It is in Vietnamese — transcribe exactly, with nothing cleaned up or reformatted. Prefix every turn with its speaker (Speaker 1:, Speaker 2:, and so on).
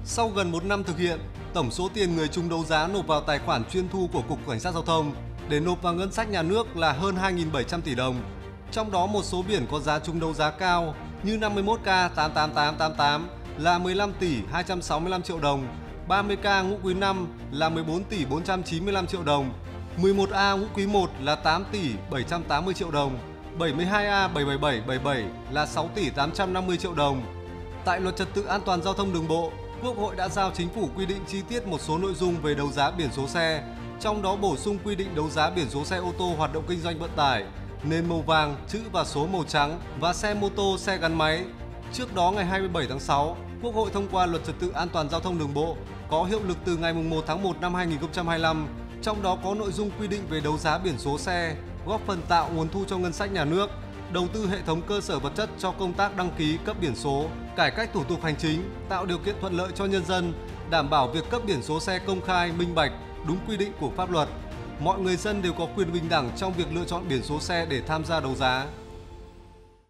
Speaker 1: Sau gần một năm thực hiện, tổng số tiền người trúng đấu giá nộp vào tài khoản chuyên thu của Cục Cảnh sát Giao thông để nộp vào ngân sách nhà nước là hơn hai nghìn bảy trăm tỷ đồng. Trong đó một số biển có giá trúng đấu giá cao như năm mươi mốt K tám tám tám tám tám là mười lăm tỷ hai trăm sáu mươi lăm triệu đồng, ba mươi K ngũ quý năm là mười bốn tỷ bốn trăm chín mươi lăm triệu đồng, mười một A ngũ quý một là tám tỷ bảy trăm tám mươi triệu đồng, bảy mươi hai A bảy bảy bảy bảy bảy là sáu tỷ tám trăm năm mươi triệu đồng. Tại Luật Trật tự an toàn giao thông đường bộ, Quốc hội đã giao Chính phủ quy định chi tiết một số nội dung về đấu giá biển số xe, trong đó bổ sung quy định đấu giá biển số xe ô tô hoạt động kinh doanh vận tải, nền màu vàng, chữ và số màu trắng và xe mô tô, xe gắn máy. Trước đó ngày hai mươi bảy tháng sáu, Quốc hội thông qua Luật Trật tự an toàn giao thông đường bộ có hiệu lực từ ngày một tháng một năm hai nghìn không trăm hai mươi lăm, trong đó có nội dung quy định về đấu giá biển số xe, góp phần tạo nguồn thu cho ngân sách nhà nước, đầu tư hệ thống cơ sở vật chất cho công tác đăng ký cấp biển số, cải cách thủ tục hành chính, tạo điều kiện thuận lợi cho nhân dân, đảm bảo việc cấp biển số xe công khai, minh bạch, đúng quy định của pháp luật. Mọi người dân đều có quyền bình đẳng trong việc lựa chọn biển số xe để tham gia đấu giá.